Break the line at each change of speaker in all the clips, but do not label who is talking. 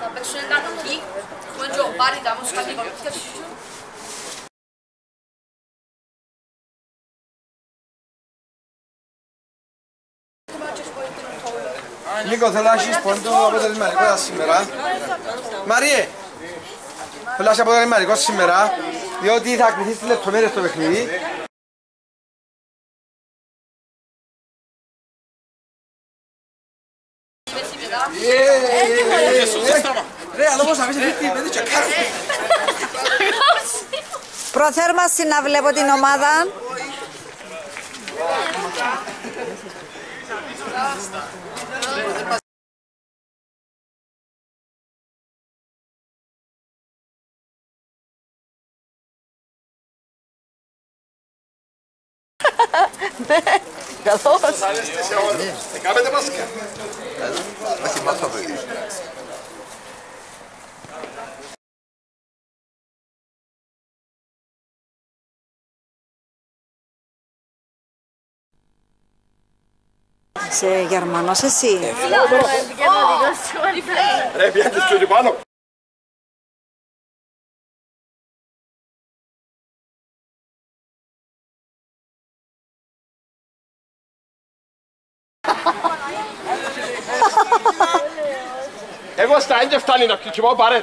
Θα παίξουν έναν εκεί, με τζομπάρι, τα μόνος κάτι κολούθια σου.
Νίκο, θέλω να έχεις πόντο αποτελεσματικό σήμερα. Μαριέ, θέλω να είσαι αποτελεσματικό σήμερα, διότι θα κρυθείς τις λεπτομέρειες στο παιχνίδι. Ρε, αλλά πώς θα πεις αυτή τη τσακάρα.
Προθέρμανση να βλέπω την ομάδα.
Καλώς. Κάμετε μάσκα.
Όχι μάσκα παιδί.
Είσαι Γερμανός εσύ.
Ρε, πιάνεις και όλοι πάνω. Εγώ στα έντια φτάνει να κοιμώ πάρε.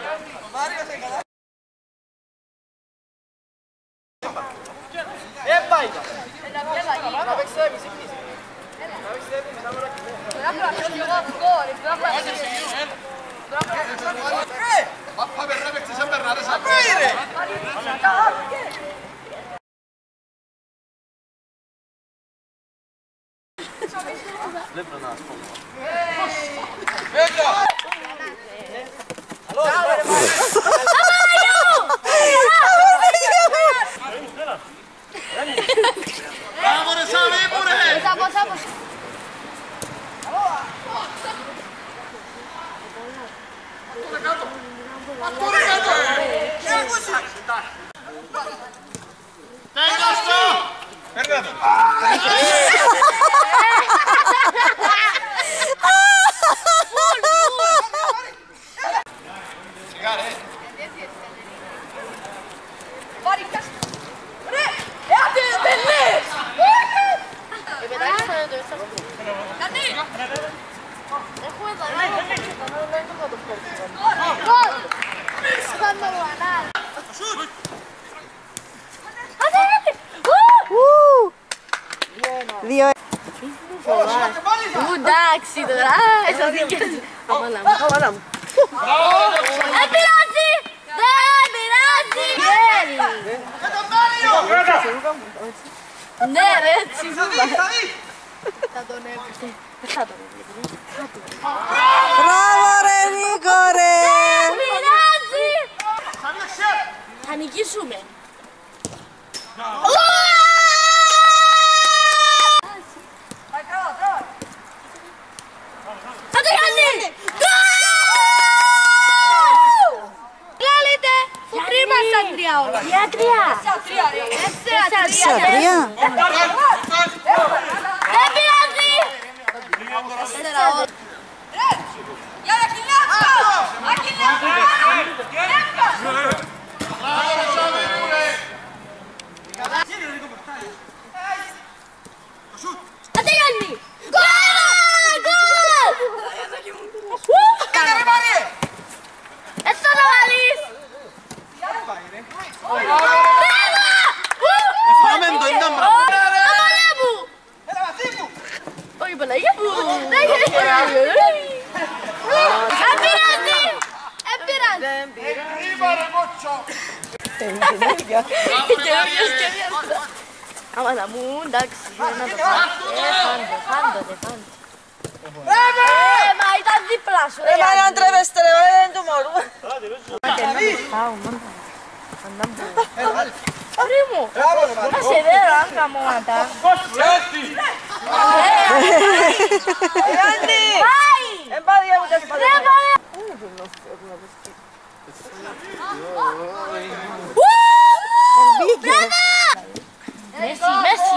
Εντάξει τώρα, εσάς δίκαιες. Αμάλα μου. Δεν πειράζει! Δεν πειράζει! Ναι ρε, έτσι θα τον έβγαινε. Θα τον έβγαινε.
Μπράβο ρε Νίκο ρε!
Δεν πειράζει! Θα νικήσουμε. Για τρία. Δεν πειράζει. Για να κυλιάσω. Άντε Γιάννη. Γκολ! Έτσι θα το βάλεις.
Φάμε το ήταν μπράβο.
Αμάλα μου. Όχι Παναγία μου. Δεν πειράζει. Αμάλα μου, εντάξει. Φάντοτε. Μα ήταν δίπλα σου.
Μα να τρέβεστε ρε, δεν του μωρού.
Primo, ma sei vero anche a Monata? Vai!
E vai a vedere
Messi!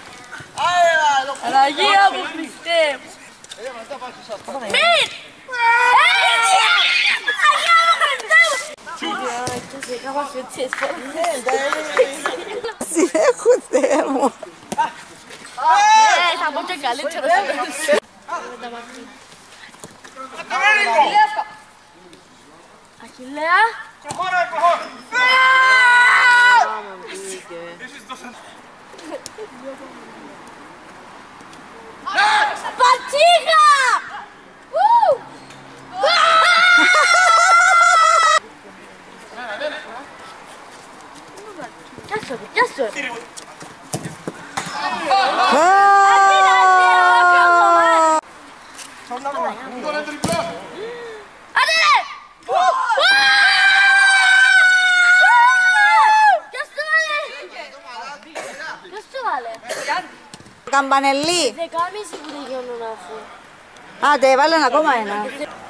Αλλαγή από πιστέμ! Μην! είχα φιωτσίες.
Συνέχου, Θεέ μου.
Θα πω και καλύτερο. Αχιλλέα. Πατσίγα! Πιάσου. Άντε ρε! Ποιος το βάλε?
Καμπανελί.
10.30 που τελειώνουν αφού.
Άντε, βάλε ακόμα ένα.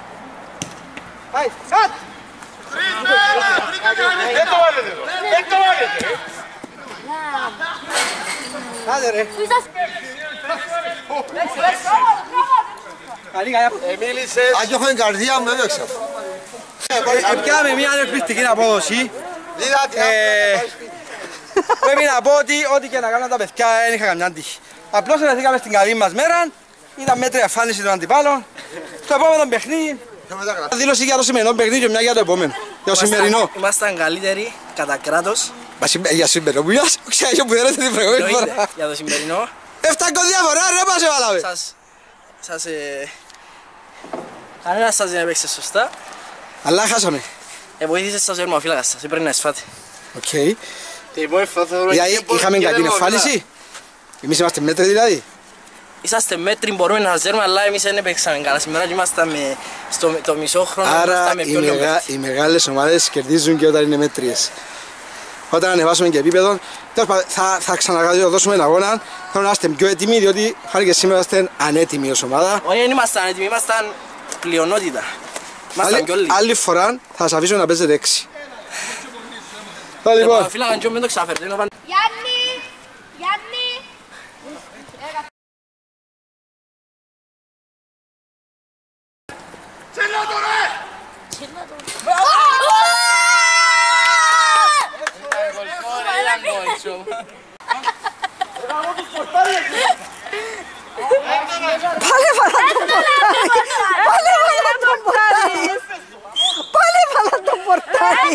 Άντε ρε.
Πού είσαστε?
Αν έχω την καρδιά μου έπαιξα.
Επιάμε μια εκπληκτική απόδοση. Πρέπει να πω ότι ό,τι και να κάνουν τα παιδιά δεν είχα καμιά τύχη. Απλώς βρεθήκαμε στην καλή μας μέρα, ήταν μέτρια εμφάνιση των αντιπάλων. Το επόμενο παιχνίδι, δήλωση για το σημερινό παιχνίδι και μια για το επόμενο. Για το σημερινό.
Ήμασταν καλύτεροι κατά κράτος.
Για σημερινό που ξέρεις που θέλετε την προηγούμενη φορά.
Για το σημερινό.
Έφτακο διαφορά ρε μας έβαλαμε.
Κανένας σας δεν έπαιξε σωστά.
Αλλά χάσαμε.
Βοήθησε σας ο ερμοφύλακας σας, έπρεπε να εσφάτε.
Οκ. Δηλαδή είχαμε κακή εμφάνιση. Εμείς είμαστε μέτροι δηλαδή.
Είσαστε μέτροι, μπορούμε να σας δέρουμε, αλλά εμείς δεν έπαιξαμε καλά. Σήμερα και ήμασταν στο μισό χρόνο.
Άρα οι μεγάλες ομάδες κερδίζουν και όταν είναι μέτριες. Όταν ανεβάσουμε και επίπεδο, θα ξαναδώσουμε ένα αγώνα. Θέλω να είστε πιο έτοιμοι, διότι φάνηκε σήμερα είστε ανέτοιμοι ως ομάδα.
Όχι, δεν ήμασταν έτοιμοι, ήμασταν πλειονότητα. Ήμασταν κι όλοι.
Άλλη φορά θα σας αφήσω να παίζετε 6.
Λοιπόν, φύλακαν και μην το ξαφέρετε.
Γιάννη!
Πάλι βάλα τον πορτάρι. Πάλι βάλα τον πορτάρι.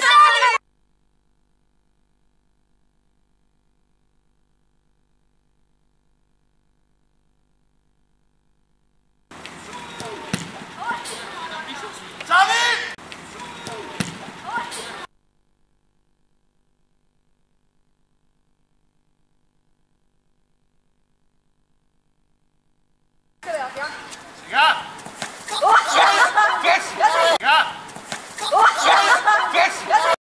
Σιγά!